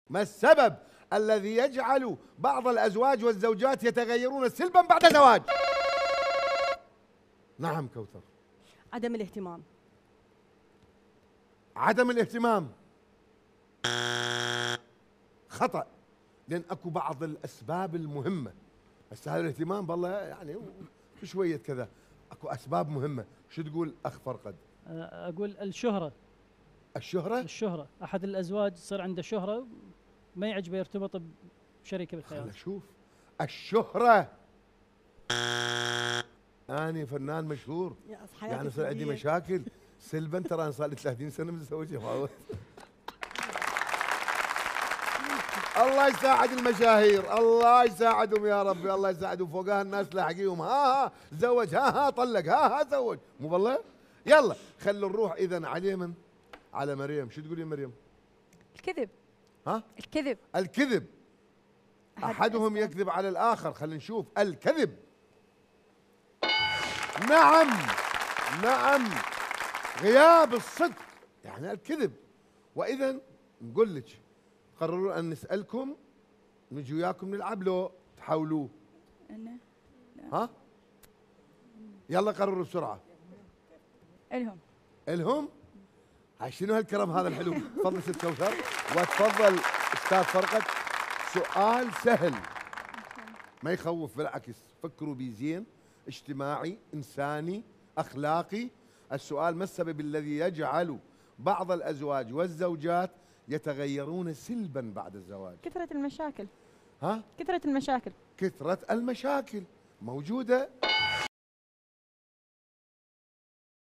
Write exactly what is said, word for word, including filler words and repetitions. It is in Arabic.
ما السبب الذي يجعل بعض الأزواج والزوجات يتغيرون سلبا بعد زواج؟ نعم كوثر. عدم الاهتمام. عدم الاهتمام خطأ، لأن أكو بعض الأسباب المهمة. هسه هذا الاهتمام والله يعني شوية كذا، أكو أسباب مهمة. شو تقول أخ فرقد؟ أقول الشهرة. الشهرة؟ الشهرة، أحد الأزواج تصير عنده شهرة ما يعجبه يرتبط بشريكه بالحياة. خلنا نشوف. الشهرة، أنا فنان مشهور يعني صار عندي مشاكل سلبا. ترى أنا صار لي ثلاثين سنة متزوج يا فاوز. الله يساعد المشاهير، الله يساعدهم يا ربي، الله يساعدهم. فوقها الناس لاحقيهم، ها ها زوج، ها ها طلق، ها ها زوج، مو والله؟ يلا خلوا نروح إذا على من؟ على مريم. شو تقولين مريم؟ الكذب. ها؟ الكذب. الكذب. أحدهم يكذب على الآخر. خلينا نشوف. الكذب. نعم نعم، غياب الصدق يعني الكذب. وإذا نقول لك قرروا أن نسألكم، نجي وياكم نلعب لو تحاولوا. ها؟ يلا قرروا بسرعة. الهم. الهم؟ هاي شنو هالكرم هذا الحلو؟ تفضل ست كوثر. وتفضل أستاذ فرقد. سؤال سهل ما يخوف، بالعكس فكروا بيه زين، اجتماعي إنساني أخلاقي. السؤال: ما السبب الذي يجعل بعض الأزواج والزوجات يتغيرون سلبا بعد الزواج؟ كثرة المشاكل. ها؟ كثرة المشاكل. كثرة المشاكل موجودة